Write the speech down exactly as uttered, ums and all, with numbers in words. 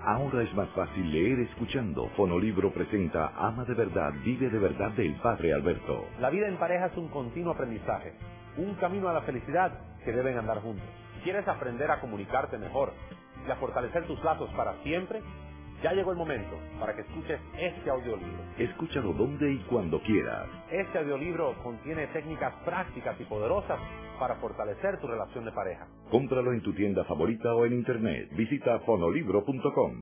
Ahora es más fácil leer escuchando. Fonolibro presenta Ama de verdad, vive de verdad del Padre Alberto. La vida en pareja es un continuo aprendizaje, un camino a la felicidad que deben andar juntos. ¿Quieres aprender a comunicarte mejor y a fortalecer tus lazos para siempre? Ya llegó el momento para que escuches este audiolibro. Escúchalo donde y cuando quieras. Este audiolibro contiene técnicas prácticas y poderosas para fortalecer tu relación de pareja. Cómpralo en tu tienda favorita o en internet. Visita fonolibro punto com.